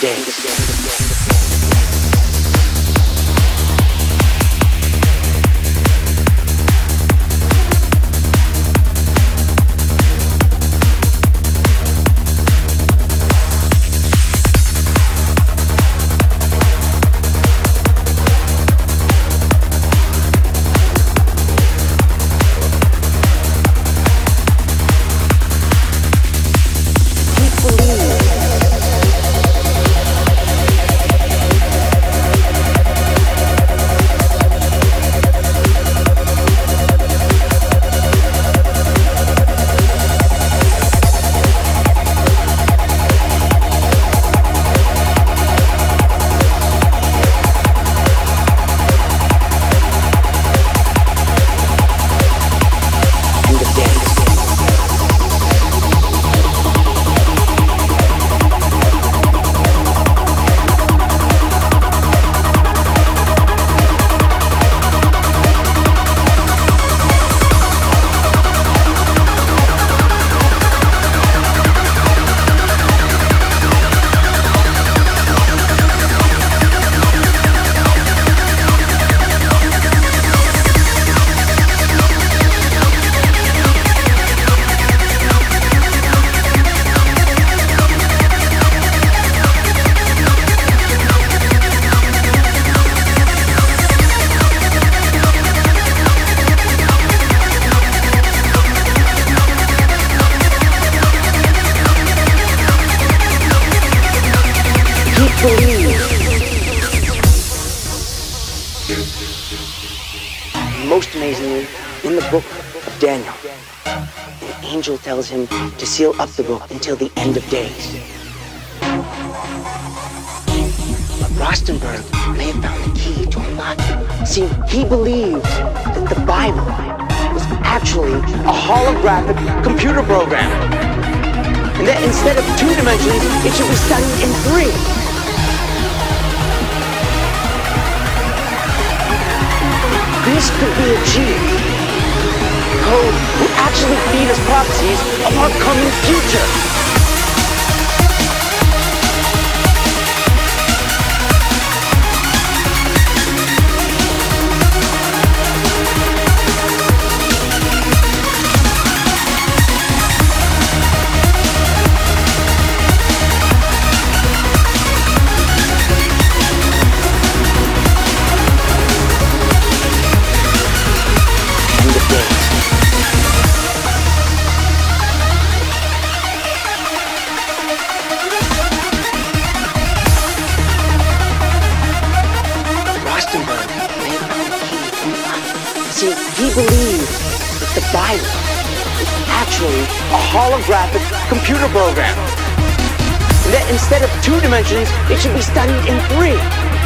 Dayz. Most amazingly, in the book of Daniel, an angel tells him to seal up the book until the end of days. But Rostenberg may have found the key to unlock it. See, he believed that the Bible was actually a holographic computer program, and that instead of 2 dimensions, it should be studied in 3. This could be achieved. Code would actually feed us prophecies of our coming future. See, he believed that the Bible is actually a holographic computer program, and that instead of 2 dimensions, it should be studied in 3.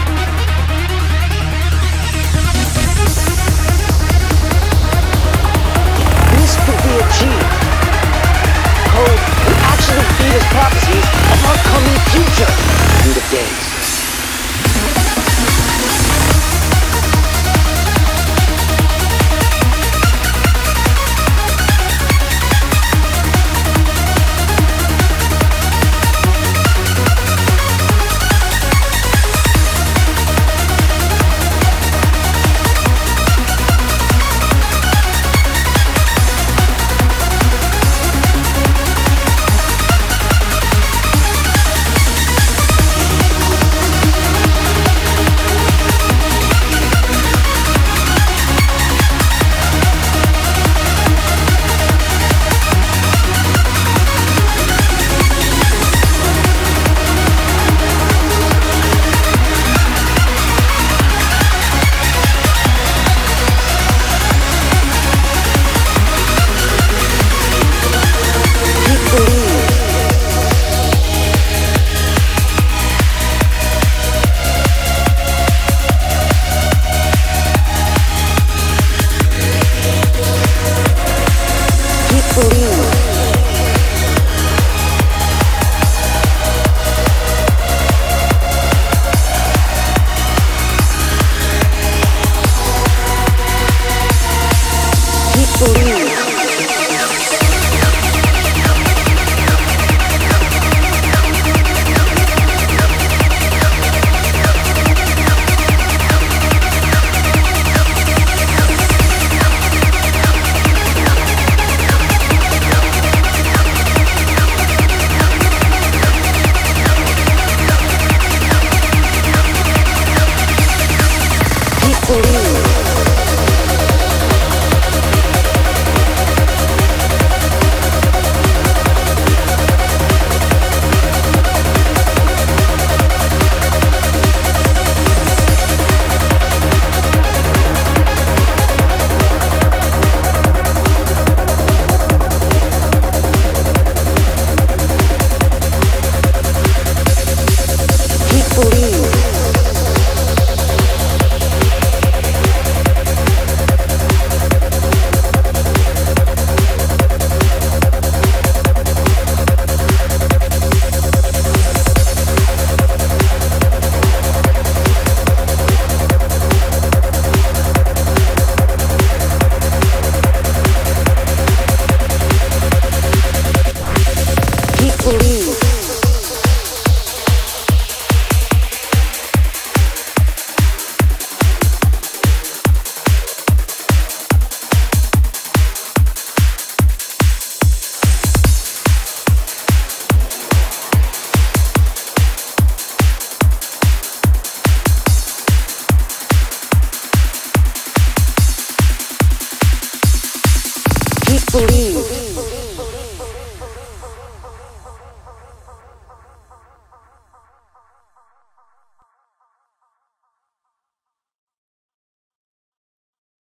This could be achieved. Code would actually feed us prophecies of our coming future. End of days. Believe.